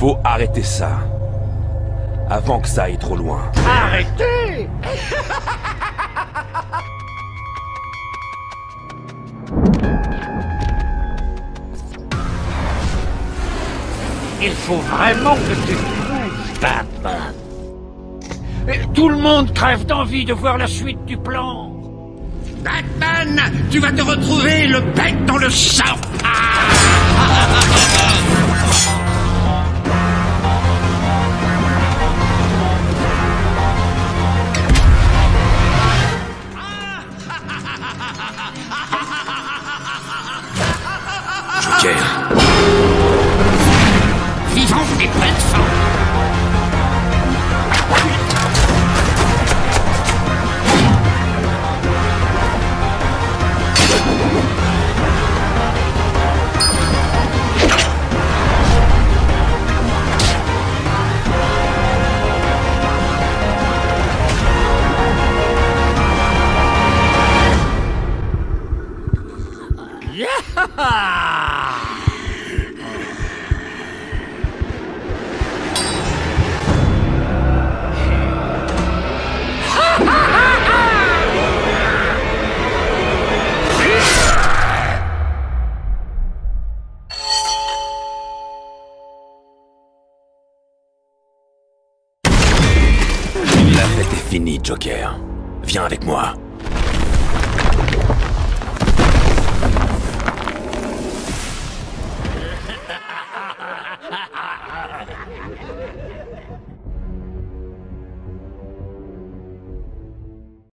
faut arrêter ça. Avant que ça aille trop loin. Arrêtez! Il faut vraiment que tu te bouges, Batman. Et tout le monde crève d'envie de voir la suite du plan. Batman, tu vas te retrouver le bec dans le sang. Joker. Vivant des plateformes. La fête est finie, Joker. Viens avec moi.